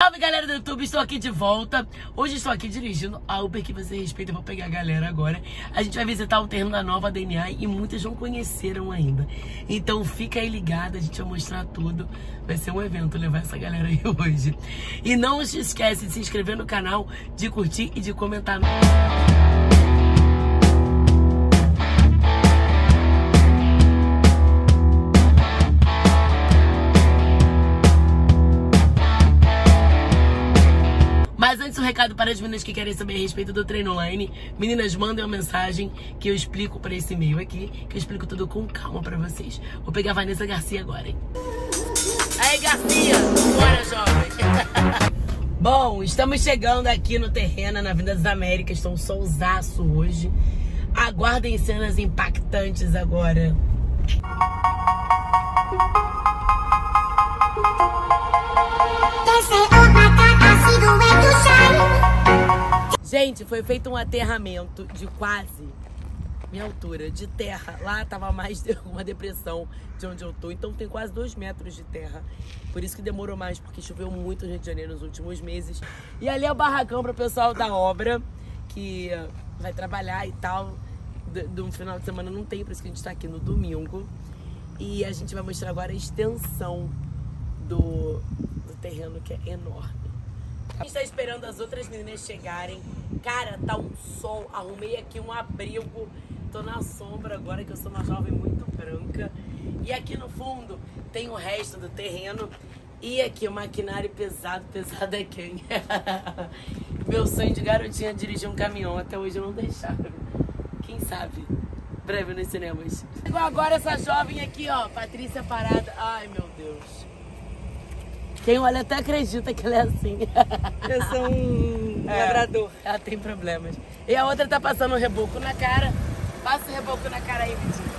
Salve, galera do YouTube, estou aqui de volta. Hoje estou aqui dirigindo a Uber que você respeita. Eu vou pegar a galera agora. A gente vai visitar o terreno da nova DNA e muitas não conheceram ainda. Então fica aí ligado, a gente vai mostrar tudo. Vai ser um evento levar essa galera aí hoje. E não se esquece de se inscrever no canal, de curtir e de comentar. Mas antes, um recado para as meninas que querem saber a respeito do treino online. Meninas, mandem uma mensagem que eu explico para esse e-mail aqui, que eu explico tudo com calma para vocês. Vou pegar a Vanessa Garcia agora, hein? Aí, Garcia! Bora, jovem! Bom, estamos chegando aqui no terreno, na Avenida das Américas. Estou um solzaço hoje. Aguardem cenas impactantes agora. Gente, foi feito um aterramento de quase minha altura de terra. Lá tava mais de uma depressão de onde eu tô, então tem quase 2 metros de terra. Por isso que demorou mais, porque choveu muito no Rio de Janeiro nos últimos meses. E ali é o barracão para o pessoal da obra que vai trabalhar e tal. Do final de semana não tem, por isso que a gente tá aqui no domingo. E a gente vai mostrar agora a extensão do terreno, que é enorme. A gente tá esperando as outras meninas chegarem. Cara, tá um sol. Arrumei aqui um abrigo. Tô na sombra agora, que eu sou uma jovem muito branca. E aqui no fundo tem o resto do terreno. E aqui o maquinário pesado. Pesado é quem? Meu sonho de garotinha é dirigir um caminhão. Até hoje não deixaram. Quem sabe? Breve nos cinemas. Igual agora essa jovem aqui, ó. Patrícia Parada. Ai, meu Deus. Quem olha até acredita que ela é assim. Eu sou um labrador. Ela tem problemas. E a outra tá passando um reboco na cara. Passa o reboco na cara aí, Vitinho.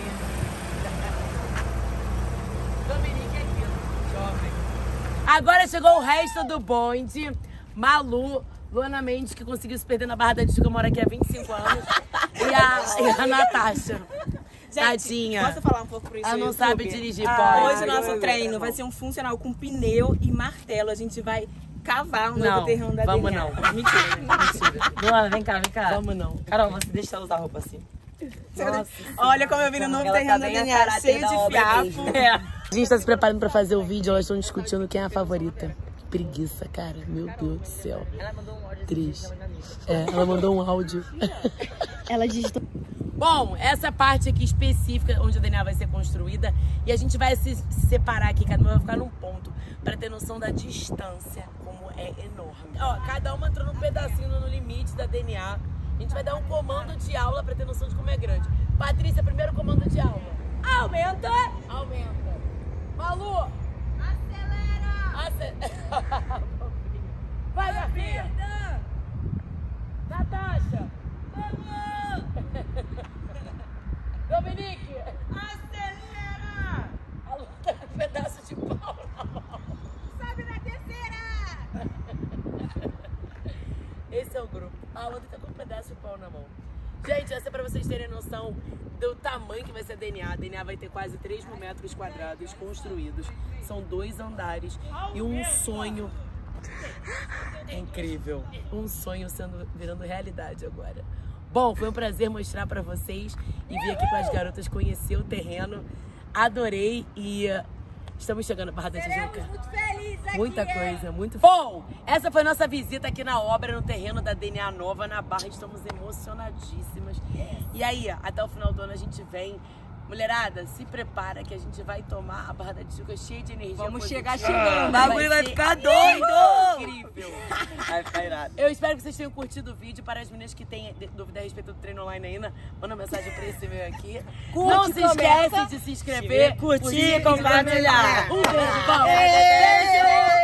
Dominique aqui, jovem. Agora chegou o resto do bonde. Malu, Luana Mendes, que conseguiu se perder na Barra da Tijuca, mora aqui há 25 anos. e a Natasha. Gente, tadinha. posso falar um pouco pro isso? Ela não sabe dirigir, Hoje o nosso treino vai ser um funcional com pneu e martelo. A gente vai cavar um novo terreno da vamos DNA. não. Mentira. Luana, vem cá, vem cá. Vamos não. Carol, você deixa ela usar roupa assim. Nossa. Olha como eu vi no novo Ela terreno tá da bem a DNA, caráter cheio da de obra fiapo. mesmo. A gente tá se preparando pra fazer o vídeo, elas estão discutindo quem é a favorita. Que preguiça, cara. Meu Deus do céu. Ela mandou um áudio. Triste. Ela mandou um áudio. Ela digitou. Bom, essa parte aqui específica onde a DNA vai ser construída, e a gente vai se separar aqui, cada uma vai ficar num ponto, pra ter noção da distância, como é enorme. Ó, cada uma entrou num pedacinho no limite da DNA. A gente vai dar um comando de aula pra ter noção de como é grande. Patrícia, primeiro comando de aula. Aumenta! Aumenta. Malu! Acelera! Vai, minha filha! Natasha! Dominique! Acelera! A Lu tá com um pedaço de pau na mão. Sobe na terceira! Esse é o grupo. A outra tá com um pedaço de pau na mão. Gente, essa é pra vocês terem noção do tamanho que vai ser a DNA. A DNA vai ter quase 3 mil metros quadrados construídos. São 2 andares e um sonho. É incrível. Um sonho virando realidade agora. Bom, foi um prazer mostrar pra vocês e vir aqui com as garotas conhecer o terreno. Adorei e estamos chegando para Barra da Tijuca. Muito felizes aqui. Muita coisa, muito. Bom, essa foi nossa visita aqui na obra, no terreno da DNA Nova, na Barra. Estamos emocionadíssimas. E aí, até o final do ano a gente vem. Mulherada, se prepara que a gente vai tomar a Barra da Tijuca cheia de energia. Vamos positiva. chegar chegando. O bagulho vai ser ficar doido! Incrível. Vai ficar irado. Eu espero que vocês tenham curtido o vídeo. Para as meninas que têm dúvida a respeito do treino online ainda, manda mensagem para esse meu aqui. Não se esquece de se inscrever, curtir e compartilhar. Um beijo, vamos!